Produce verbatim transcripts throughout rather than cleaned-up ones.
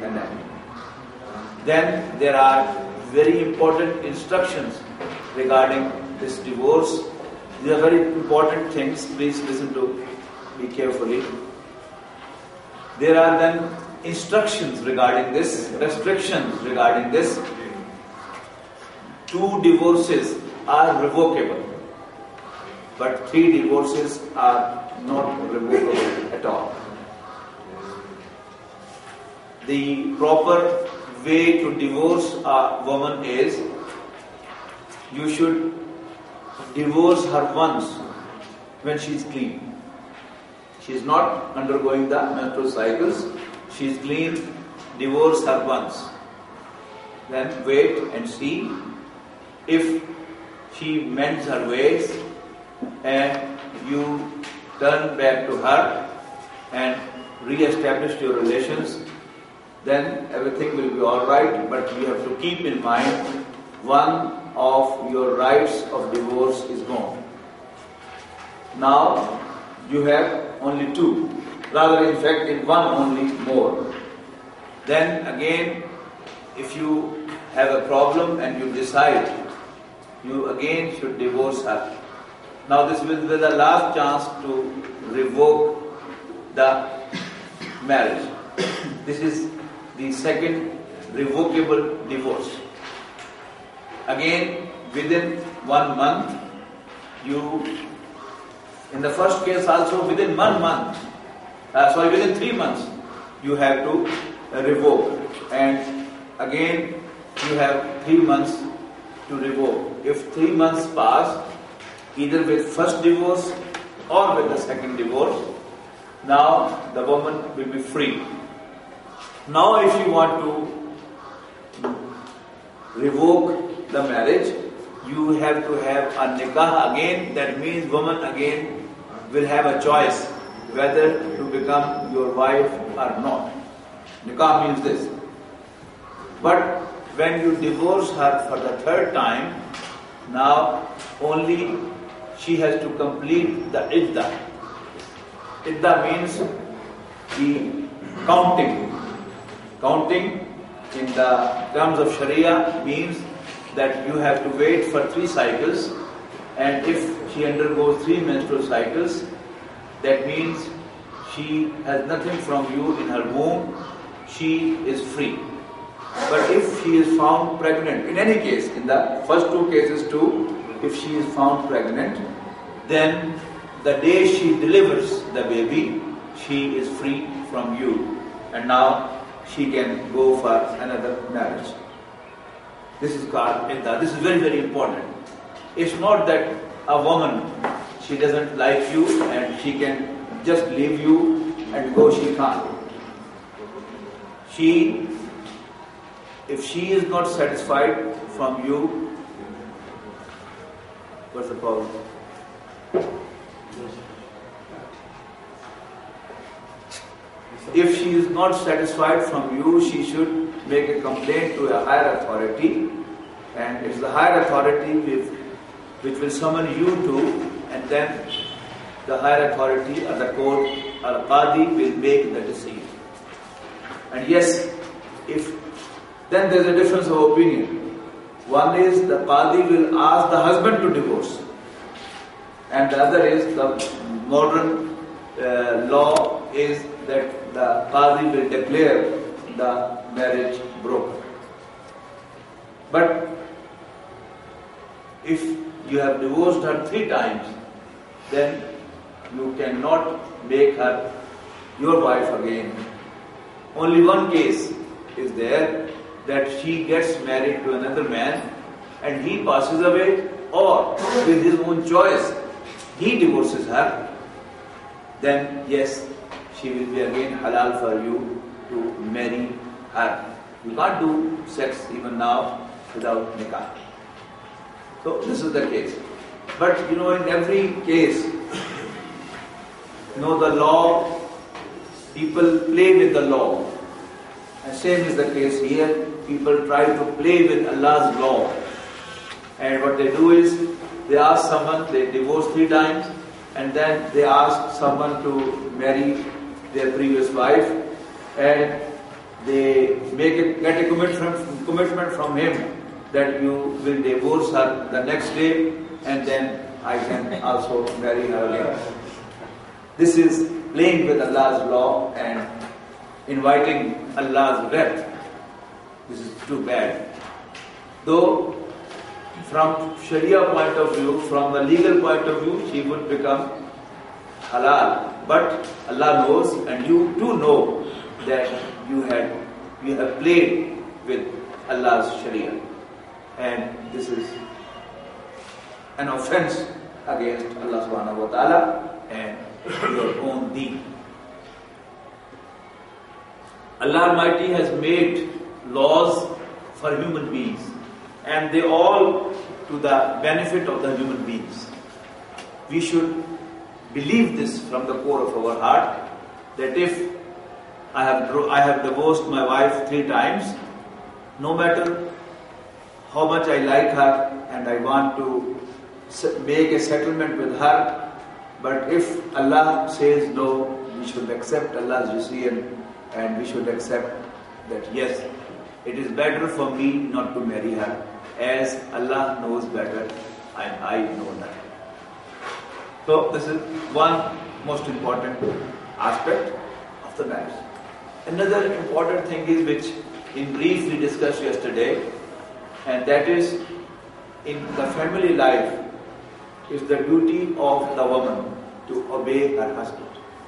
an end. Then there are very important instructions regarding this divorce. These are very important things. Please listen to me carefully. There are then instructions regarding this, restrictions regarding this. Two divorces are revocable, but three divorces are not revocable at all. The proper way to divorce a woman is you should divorce her once when she is clean. She is not undergoing the menstrual cycles. She is clean. Divorce her once. Then wait and see if she mends her ways and you turn back to her and re-establish your relations, then everything will be all right. But you have to keep in mind, one of your rights of divorce is gone. Now you have only two, rather in fact in one only more. Then again, if you have a problem and you decide, you again should divorce her. Now this will be the last chance to revoke the marriage. This is the second revocable divorce. Again, within one month, you, in the first case also within one month, uh, sorry, within three months, you have to uh, revoke. And again, you have three months to revoke. If three months pass, either with first divorce or with the second divorce, now the woman will be free. Now if you want to revoke the marriage, you have to have a nikah again. That means woman again will have a choice whether to become your wife or not. Nikah means this. But when you divorce her for the third time, now only she has to complete the iddah. Iddah means the counting. Counting in the terms of Sharia means that you have to wait for three cycles, and if she undergoes three menstrual cycles, that means she has nothing from you in her womb, she is free. But if she is found pregnant, in any case, in the first two cases too, if she is found pregnant, then the day she delivers the baby, she is free from you. And now she can go for another marriage. This is called iddah. This is very, very important. It's not that a woman, she doesn't like you and she can just leave you and go, she can't. She, if she is not satisfied from you, what's the problem? If she is not satisfied from you, she should make a complaint to a higher authority, and it's the higher authority which, which will summon you to, and then the higher authority or the court or the qadi will make the decision. And yes, if then there's a difference of opinion. One is the qadi will ask the husband to divorce, and the other is the modern uh, law is that the qadi will declare the marriage broken. But if you have divorced her three times, then you cannot make her your wife again. Only one case is there, that she gets married to another man and he passes away, or with his own choice he divorces her. Then yes, she will be again halal for you to marry her. You can't do sex even now without nikah. So this is the case. But you know, in every case, you know, the law, people play with the law. And same is the case here. People try to play with Allah's law. And what they do is, they ask someone, they divorce three times, and then they ask someone to marry their previous wife, and they make it, get a commitment, commitment from him that you will divorce her the next day and then I can also marry her again. This is playing with Allah's law and inviting Allah's wrath. This is too bad. Though from Sharia point of view, from the legal point of view, she would become halal. But Allah knows, and you too know, that you had you have played with Allah's Sharia, and this is an offense against Allah subhanahu wa ta'ala and your own deen. Allah Almighty has made laws for human beings, and they all to the benefit of the human beings. We should believe this from the core of our heart, that if I have I have divorced my wife three times, no matter how much I like her and I want to make a settlement with her, but if Allah says no, we should accept Allah's decision and we should accept that yes, it is better for me not to marry her, as Allah knows better and I know that. So this is one most important aspect of the marriage. Another important thing is, which in brief we discussed yesterday, and that is, in the family life is the duty of the woman to obey her husband.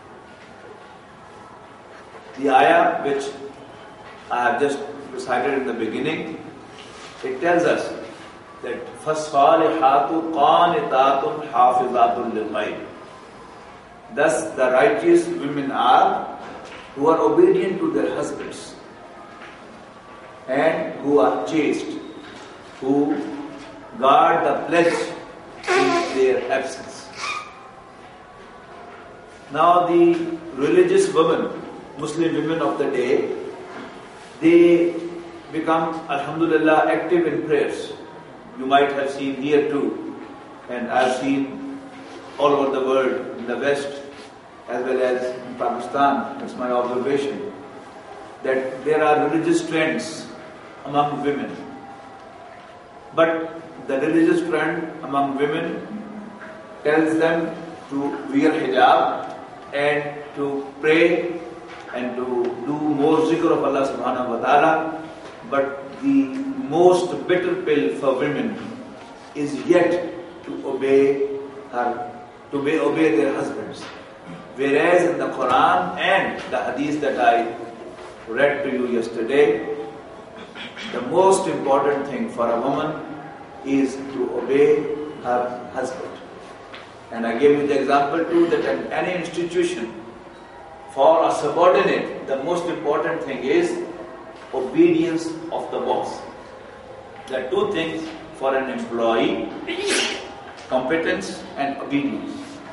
The ayah which I have just recited in the beginning, it tells us that فَالصَّالِحَاتُ قَانِتَاتٌ حَافِظَاتٌ لِلْغَيْبِ. Thus the righteous women are who are obedient to their husbands and who are chaste, who guard the pledge in their absence. Now the religious women, Muslim women of the day, they become, alhamdulillah, active in prayers. You might have seen here too, and I've seen all over the world, in the West as well as in Pakistan. It's my observation that there are religious trends among women. But the religious trend among women tells them to wear hijab and to pray and to do more zikr of Allah subhanahu wa ta'ala. But the most bitter pill for women is yet to obey her, to obey, obey their husbands. Whereas in the Quran and the hadith that I read to you yesterday, the most important thing for a woman is to obey her husband. And I gave you the example too that in any institution, for a subordinate, the most important thing is obedience of the boss. There are two things for an employee: competence and obedience.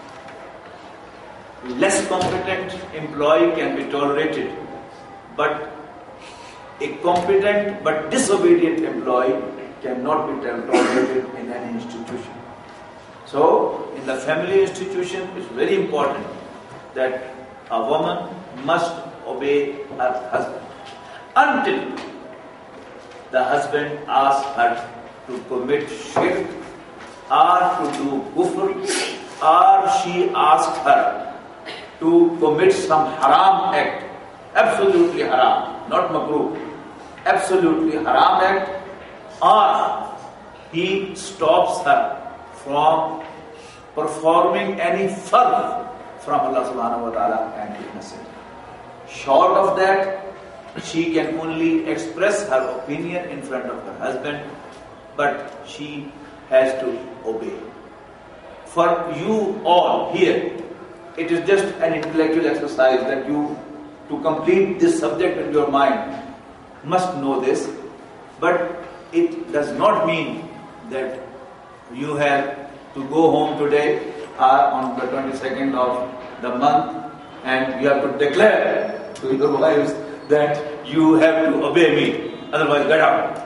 Less competent employee can be tolerated, but a competent but disobedient employee cannot be tolerated in any institution. So, in the family institution, it's very important that a woman must obey her husband until the husband asks her to commit shirk or to do kufr, or she asks her to commit some haram act, absolutely haram, not makruh, absolutely haram act, or he stops her from performing any fard from Allah subhanahu wa ta'ala and His Messenger. Short of that, she can only express her opinion in front of her husband, but she has to obey. For you all here, it is just an intellectual exercise that you, to complete this subject in your mind, must know this, but it does not mean that you have to go home today or on the twenty-second of the month and you have to declare to your wives that you have to obey me, otherwise get out.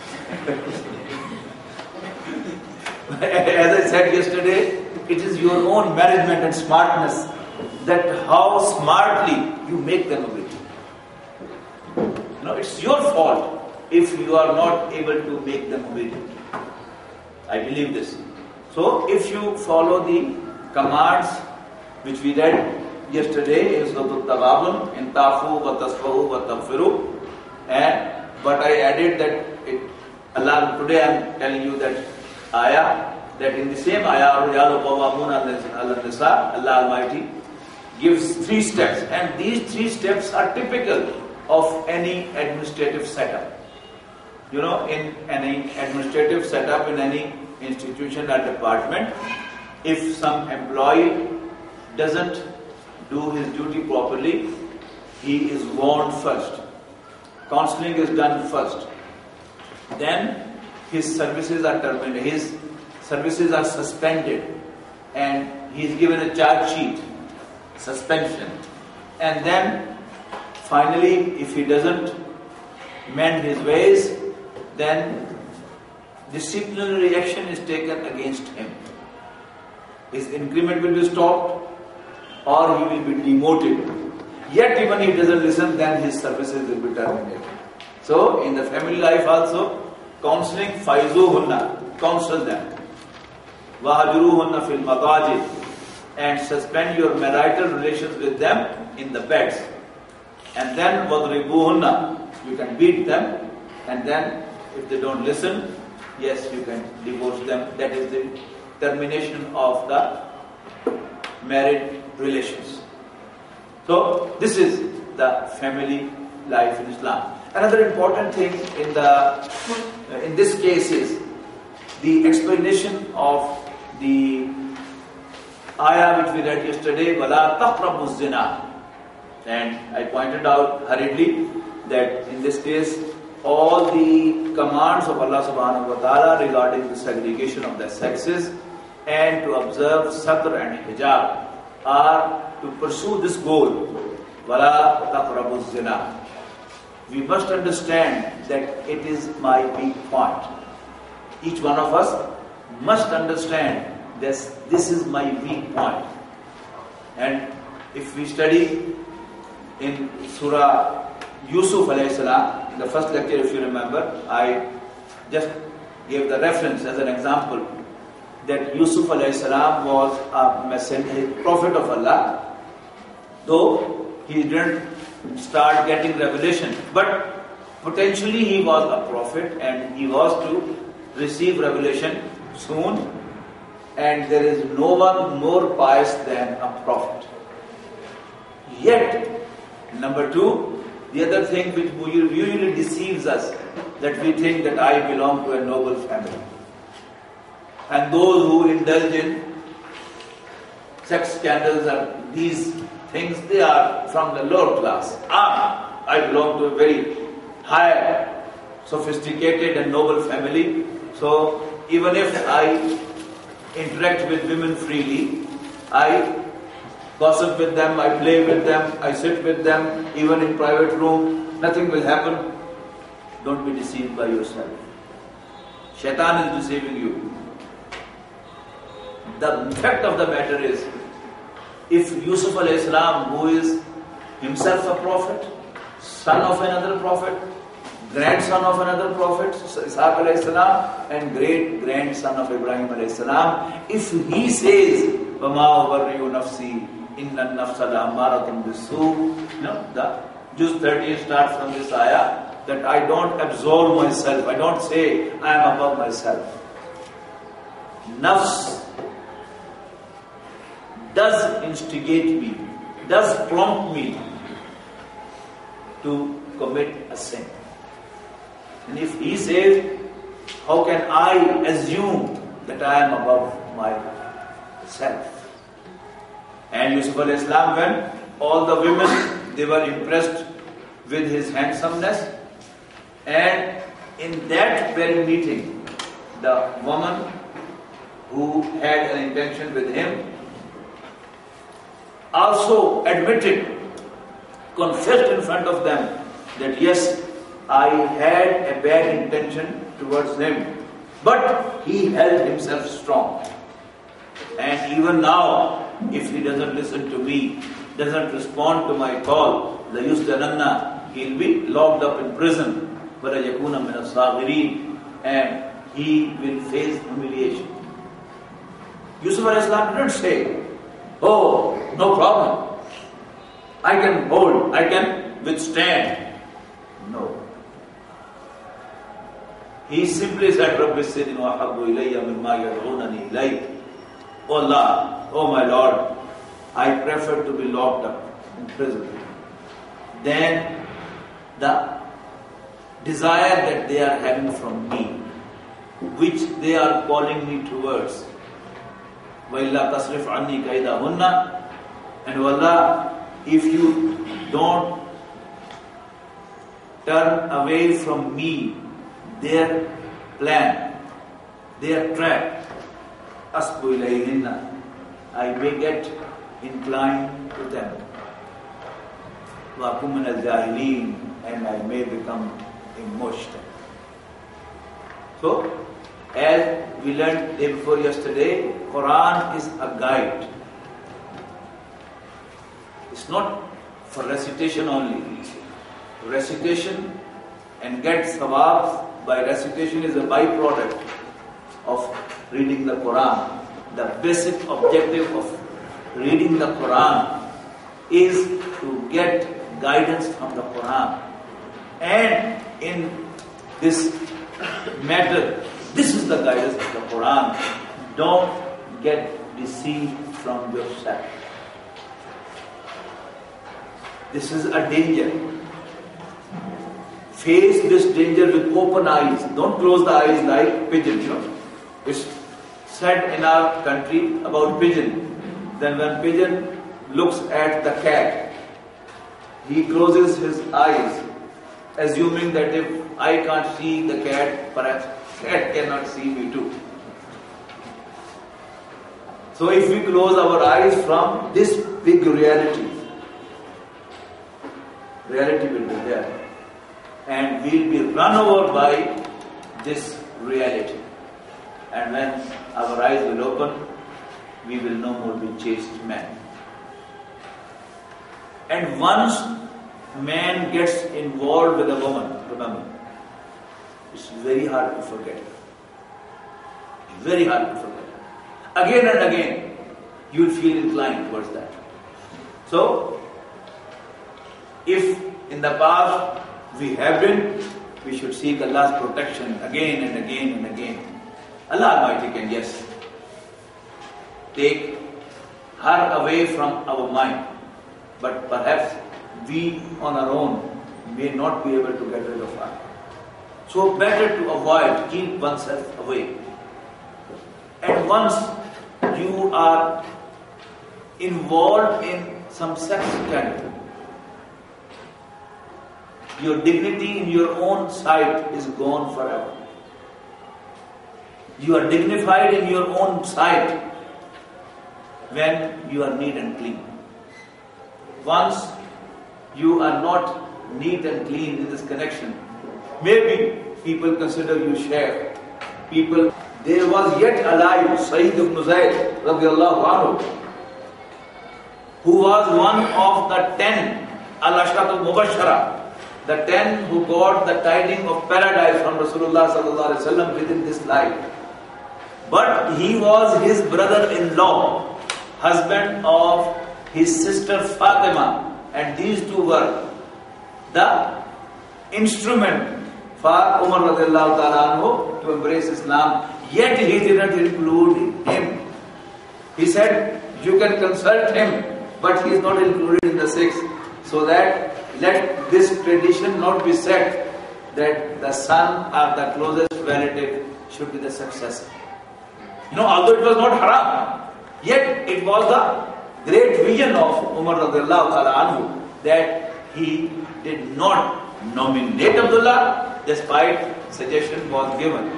As I said yesterday, it is your own management and smartness that how smartly you make them obey. know, it's your fault if you are not able to make them obedient. I believe this. So if you follow the commands which we read yesterday in Surah Al-Taghabun, in Tafu wa Tasfahu wa Taghfiru, and but I added that it, Allah, today I am telling you that ayah, that in the same ayah, Allah Almighty gives three steps, and these three steps are typical of any administrative setup. You know, in any administrative setup, in any institution or department, if some employee doesn't do his duty properly, he is warned first. Counseling is done first. Then his services are terminated, his services are suspended, and he is given a charge sheet, suspension. And then finally, if he doesn't mend his ways, then disciplinary action is taken against him. His increment will be stopped, or he will be demoted. Yet even if he doesn't listen, then his services will be terminated. So in the family life also, counseling, faizuhunna, counsel them. Wahajuruhunna fil madajid, and suspend your marital relations with them in the beds. And then wadribuhunna, you can beat them, and then if they don't listen, yes, you can divorce them. That is the termination of the married relations. So this is the family life in Islam. Another important thing in the in this case is the explanation of the ayah which we read yesterday, وَلَا تَقْرَبُوا الزِّنَا. And I pointed out hurriedly that in this case, all the commands of Allah subhanahu wa ta'ala regarding the segregation of the sexes and to observe satr and hijab are to pursue this goal. وَلَا تَقْرَبُوا الزِّنَا. We must understand that it is my weak point. Each one of us must understand this, this is my weak point. And if we study in Surah Yusuf alayhi salam, in the first lecture, if you remember, I just gave the reference as an example that Yusuf alayhi salam was a messenger, prophet of Allah, though he didn't start getting revelation, but potentially he was a prophet and he was to receive revelation soon, and there is no one more pious than a prophet. Yet, number two, the other thing which usually deceives us, that we think that I belong to a noble family. And those who indulge in sex scandals and these things, they are from the lower class. Ah, I belong to a very high, sophisticated and noble family. So even if I interact with women freely, I gossip with them, I play with them, I sit with them, even in private room, nothing will happen. Don't be deceived by yourself. Shaitan is deceiving you. The fact of the matter is, if Yusuf alayhi salam, who is himself a prophet, son of another prophet, grandson of another prophet, Ishaq alayhi salam, and great grandson of Ibrahim alayhi salam, if he says, وَمَا أُبَرِّئُ نَفْسِي إِنَّ النَّفْسَ لَأَمَّارَةٌ بِالسُّوءِ, no, the Juz thirteen starts from this ayah, that I don't absolve myself, I don't say I am above myself. Nafs does instigate me, does prompt me to commit a sin. And if he says, how can I assume that I am above myself? And Yusuf alayhi salam, when all the women, they were impressed with his handsomeness, and in that very meeting, the woman who had an intention with him also admitted, confessed in front of them that yes, I had a bad intention towards him, but he held himself strong. And even now, if he doesn't listen to me, doesn't respond to my call, la yusjananna, he'll be locked up in prison. وَلَيَكُونَ مِنَ الصَّاغِرِينَ, and he will face humiliation. Yusuf alayhi salam didn't say, oh, no problem, I can hold, I can withstand. No. He simply said, Rabbi Sayyidina wa habbu ilayya mimma yad'unani ilayk. Oh Allah, oh my Lord, I prefer to be locked up in prison than the desire that they are having from me, which they are calling me towards. وَإِلَّا تَصْرِفْ عَنِّي كَيْدَهُنَّ, and Allah, if you don't turn away from me their plan, their trap, asbu ilayhinna, I may get inclined to them. وَأَكُن مِنَ الْجَاهِلِينَ, and I may become emotional. So, as we learned day before yesterday, Quran is a guide. It's not for recitation only. Recitation and get sawab by recitation is a byproduct of reading the Quran. The basic objective of reading the Quran is to get guidance from the Quran. And in this matter, this is the guidance of the Quran. Don't get deceived from yourself. This is a danger. Face this danger with open eyes. Don't close the eyes like pigeon. You know, it's said in our country about pigeon. Then when pigeon looks at the cat, he closes his eyes, assuming that if I can't see the cat, perhaps cat cannot see me too. So if we close our eyes from this big reality, reality will be there. And we'll be run over by this reality. And when our eyes will open, we will no more be chaste men. And once man gets involved with a woman, remember, it's very hard to forget. Very hard to forget. Again and again, you'll feel inclined towards that. So, if in the past we have been, we should seek Allah's protection again and again and again. Allah Almighty can, yes, take her away from our mind, but perhaps we on our own may not be able to get rid of her. So better to avoid, keep oneself away. And once you are involved in some sex scandal, your dignity in your own sight is gone forever. You are dignified in your own sight when you are neat and clean. Once you are not neat and clean in this connection, maybe people consider you share. People, there was yet alive Sayyid ibn Zayd radiallahu anhu, who was one of the ten al-Ashrat al-Mubashara, the ten who got the tidings of paradise from Rasulullah sallallahu alaihi wasallam within this life. But he was his brother-in-law, husband of his sister Fatima, and these two were the instrument for Umar radiallahu ta'ala anhu to embrace Islam. Yet he didn't include him. He said, you can consult him, but he is not included in the six. So that let this tradition not be said that the son or the closest relative should be the successor. You know, although it was not haram, yet it was the great vision of Umar radiallahu ta'ala anhu that he did not nominate Abdullah despite suggestion was given.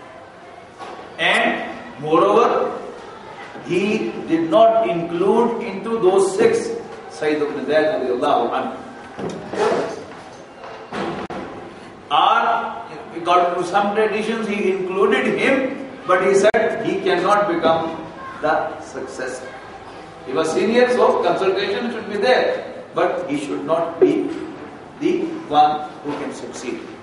And moreover, he did not include into those six Sayyid ibn Zayd radiallahu anhu. Or, according to some traditions, he included him, but he said he cannot become the successor. He was senior, so consultation should be there, but he should not be the one who can succeed.